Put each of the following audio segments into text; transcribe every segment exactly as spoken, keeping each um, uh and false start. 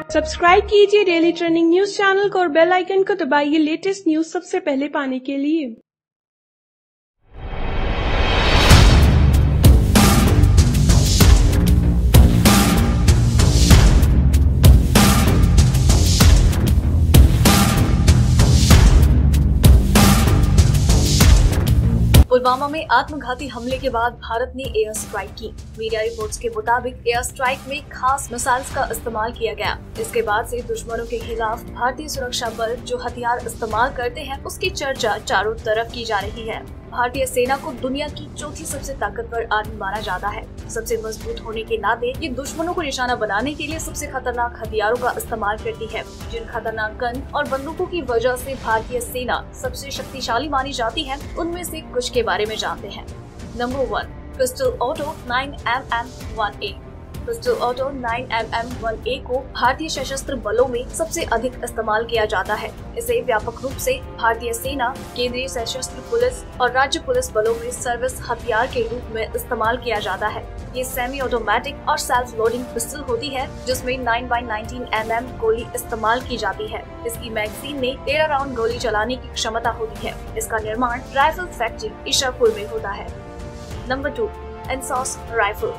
Subscribe कीजिए daily trending news channel को और बेल आइकन को दबाइए लेटेस्ट न्यूज सबसे पहले पाने के लिए। पुलवामा में आत्मघाती हमले के बाद भारत ने एयर स्ट्राइक की। मीडिया रिपोर्ट्स के मुताबिक एयर स्ट्राइक में खास मिसाइल्स का इस्तेमाल किया गया। इसके बाद से दुश्मनों के खिलाफ भारतीय सुरक्षा बल जो हथियार इस्तेमाल करते हैं उसकी चर्चा चारों तरफ की जा रही है। भारतीय सेना को दुनिया की चौथी सबसे ताकतवर आर्मी माना जाता है। सबसे मजबूत होने के नाते ये दुश्मनों को निशाना बनाने के लिए सबसे खतरनाक हथियारों का इस्तेमाल करती है। जिन खतरनाक गन और बंदूकों की वजह से भारतीय सेना सबसे शक्तिशाली मानी जाती है, उनमें से कुछ के बारे में जानते हैं। Number one, pistol auto nine M M one A. Pistol auto nine M M one A को भारतीय सशस्त्र बलों में सबसे अधिक इस्तेमाल किया जाता है। इसे व्यापक रूप से भारतीय सेना, केंद्रीय सशस्त्र पुलिस और राज्य पुलिस बलों में सर्विस हथियार के रूप में इस्तेमाल किया जाता है। ये सेमी ऑटोमेटिक और सेल्फ लोडिंग पिस्टल होती है जिसमें nine by nineteen M M गोली इस्तेमाल की जाती है। इसकी मैगजीन में तेरह राउंड गोली चलाने की क्षमता होती है। इसका निर्माण राइफल फैक्ट्री ईशापुर में होता है। Number two, INSAS rifle.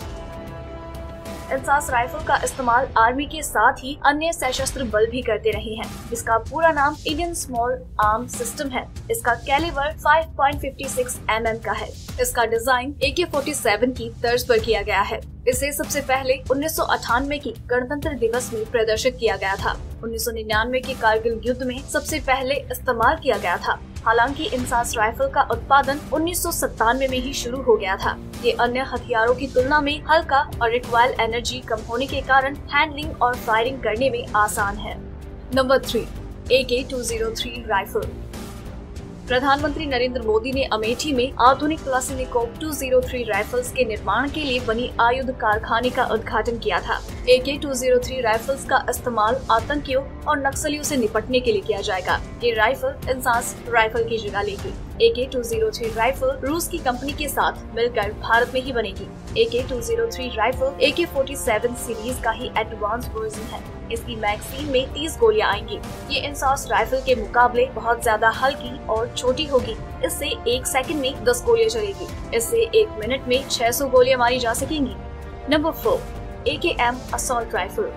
INSAS rifle का इस्तेमाल आर्मी के साथ ही अन्य सशस्त्र बल भी करते रहे हैं। इसका पूरा नाम इंडियन स्मॉल आर्म सिस्टम है। इसका calibre five point five six M M का है। इसका डिजाइन ए के फोर्टी सेवन की तर्ज पर किया गया है। इसे सबसे पहले उन्नीस सौ अट्ठानवे की गणतंत्र दिवस में प्रदर्शित किया गया था। उन्नीस सौ निन्यानवे के कारगिल युद्ध में सबसे पहले इस्तेमाल किया गया था। हालांकि एनसॉस राइफल का उत्पादन उन्नीस सौ सत्तानवे में ही शुरू हो गया था। ये अन्य हथियारों की तुलना में हल्का और रिक्वायर एनर्जी कम होने के कारण हैंडलिंग और फायरिंग करने में आसान है। नंबर थ्री, ए K two zero three rifle. प्रधानमंत्री नरेंद्र मोदी ने अमेठी में आधुनिक Kalashnikov two zero three rifles के निर्माण के लिए बनी आयुध कारखाने का उद्घाटन किया था। ए K two zero three rifles का इस्तेमाल आतंकियों और नक्सलियों से निपटने के लिए किया जाएगा। ये राइफल एनसॉस राइफल की जगह लेगी। ए K two zero three rifle रूस की कंपनी के साथ मिलकर भारत में ही बनेगी। A K two zero three rifle A K forty seven series का ही एडवांस वर्जन है। इसकी मैगजीन में तीस गोलियां आएंगी। ये एनसॉस राइफल के मुकाबले बहुत ज्यादा हल्की और छोटी होगी। इससे एक सेकंड में दस गोलियां चलेगी। इससे एक मिनट में छह सौ गोलियां मारी जा सकेंगी। नंबर फोर, ए के एम असॉल्ट राइफल।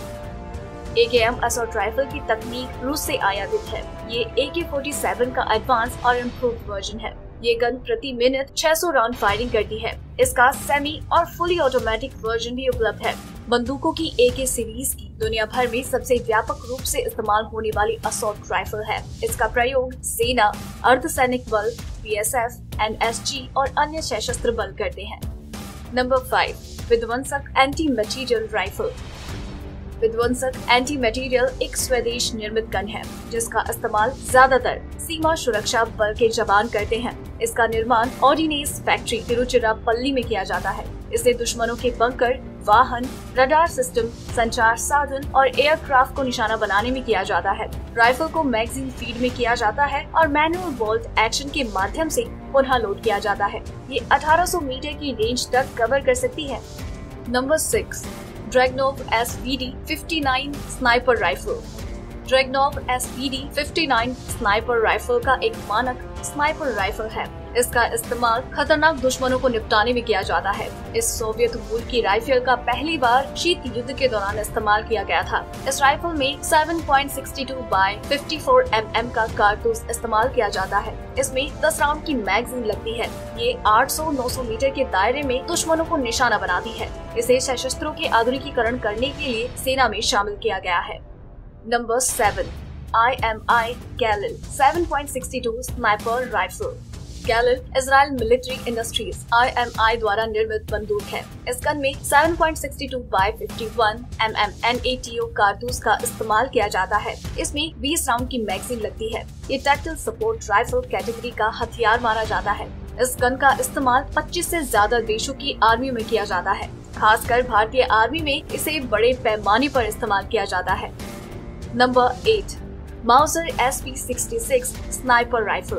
ए के एम असॉल्ट राइफल की तकनीक रूस से आयातित है। ये ए के फोर्टी सेवन का एडवांस और इम्प्रूव्ड वर्जन है। ये गन प्रति मिनट छह सौ राउंड फायरिंग करती है। इसका सेमी और फुली ऑटोमेटिक वर्जन भी उपलब्ध है। बंदूकों की ए के सीरीज की दुनिया भर में सबसे व्यापक रूप से इस्तेमाल होने वाली असॉल्ट राइफल है। इसका प्रयोग सेना, अर्धसैनिक बल, B S F, N S G और अन्य सशस्त्र बल करते हैं। Number five, Vidhwansak anti material rifle. Vidhwansak anti material एक स्वदेश निर्मित गन है जिसका इस्तेमाल ज्यादातर सीमा सुरक्षा बल के जवान करते हैं। इसका निर्माण ऑर्डिनेंस फैक्ट्री तिरुचिरापल्ली में किया जाता है। इसे दुश्मनों के बंकर, वाहन, रडार सिस्टम, संचार साधन और एयरक्राफ्ट को निशाना बनाने में किया जाता है। राइफल को मैगजीन फीड में किया जाता है और मैनुअल बोल्ट एक्शन के माध्यम से पुनः लोड किया जाता है। ये अठारह सौ मीटर की रेंज तक कवर कर सकती है। Number six, Dragunov S P D fifty nine sniper rifle. Dragunov S P D fifty nine sniper rifle का एक मानक स्नाइपर राइफल है। इसका इस्तेमाल खतरनाक दुश्मनों को निपटाने में किया जाता है। इस सोवियत मूल की राइफल का पहली बार शीत युद्ध के दौरान इस्तेमाल किया गया था। इस राइफल में seven point six two by fifty four M M का कारतूस इस्तेमाल किया जाता है। इसमें दस राउंड की मैगजीन लगती है। ये आठ सौ नौ सौ मीटर के दायरे में दुश्मनों को निशाना बनाती है। इसे सशस्त्रों के आधुनिकीकरण करने के लिए सेना में शामिल किया गया है। Number seven, I M I Galil seven point six two sniper rifle. Galil Israel military industries I M I द्वारा निर्मित बंदूक है। इस गन में seven point six two by fifty one M M N A T O कारतूस का इस्तेमाल किया जाता है। इसमें बीस राउंड की मैगजीन लगती है। ये टैक्टिकल सपोर्ट राइफल कैटेगरी का हथियार माना जाता है। इस गन का इस्तेमाल पच्चीस से ज्यादा देशों की आर्मी में किया जाता है। खासकर भारतीय आर्मी में इसे बड़े पैमाने पर इस्तेमाल किया जाता है। Number eight, Mauser S P sixty six sniper rifle.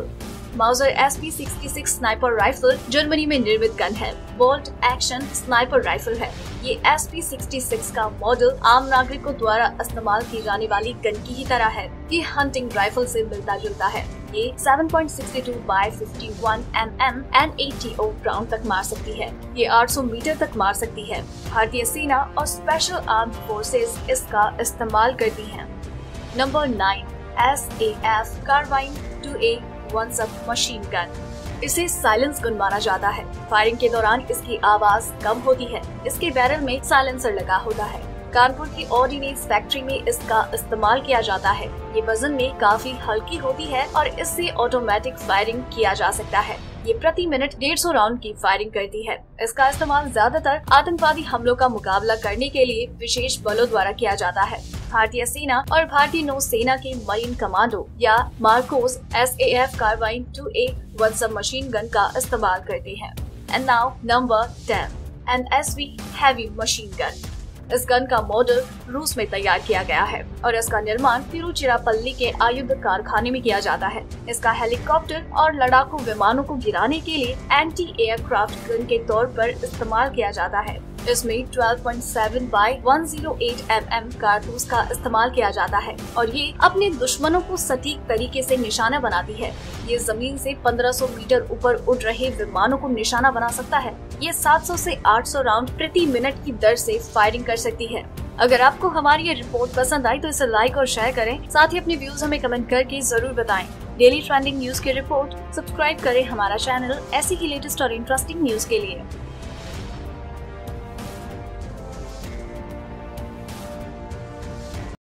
Mauser S P sixty six sniper rifle Germany में निर्मित गन है। बोल्ट एक्शन स्नाइपर राइफल है। ये एस पी सिक्सटी सिक्स का मॉडल आम नागरिकों द्वारा इस्तेमाल की जाने वाली गन की ही तरह है। ये हंटिंग राइफल से मिलता जुलता है। ये seven point six two by fifty one M M N A T O round तक मार सकती है। ये आठ सौ मीटर तक मार सकती है। भारतीय सेना और स्पेशल आर्म्ड फोर्सेस इसका इस्तेमाल करती हैं। Number nine, S A F carbine two A one sub machine gun. इसे साइलेंस गन माना जाता है। फायरिंग के दौरान इसकी आवाज कम होती है। इसके बैरल में साइलेंसर लगा होता है। कानपुर की ऑर्डिनेंस फैक्ट्री में इसका इस्तेमाल किया जाता है। ये वजन में काफी हल्की होती है और इससे ऑटोमेटिक फायरिंग किया जा सकता है। ये प्रति मिनट डेढ़ सौ राउंड की फायरिंग करती है। इसका इस्तेमाल ज्यादातर आतंकवादी हमलों का मुकाबला करने के लिए विशेष बलों द्वारा किया जाता है। भारतीय सेना और भारतीय नौसेना के मरीन कमांडो या MARCOS S A F carbine two A one sub machine gun का इस्तेमाल करते हैं। And now number ten, N S V heavy machine gun. इस गन का मॉडल रूस में तैयार किया गया है और इसका निर्माण तिरुचिरापल्ली के आयुध कारखाने में किया जाता है। इसका हेलीकॉप्टर और लड़ाकू विमानों को गिराने के लिए एंटी एयरक्राफ्ट गन के तौर पर इस्तेमाल किया जाता है। इसमें twelve point seven by one zero eight M M कारतूस का इस्तेमाल किया जाता है और ये अपने दुश्मनों को सटीक तरीके से निशाना बनाती है। ये जमीन से पंद्रह सौ मीटर ऊपर उड़ रहे विमानों को निशाना बना सकता है। ये सात सौ से आठ सौ राउंड प्रति मिनट की दर से फायरिंग कर सकती है। अगर आपको हमारी ये रिपोर्ट पसंद आई तो इसे लाइक और शेयर करें। साथ ही अपने व्यूज हमें कमेंट करके जरूर बताएं। डेली ट्रेंडिंग न्यूज की रिपोर्ट सब्सक्राइब करें हमारा चैनल ऐसी ही लेटेस्ट और इंटरेस्टिंग न्यूज के लिए।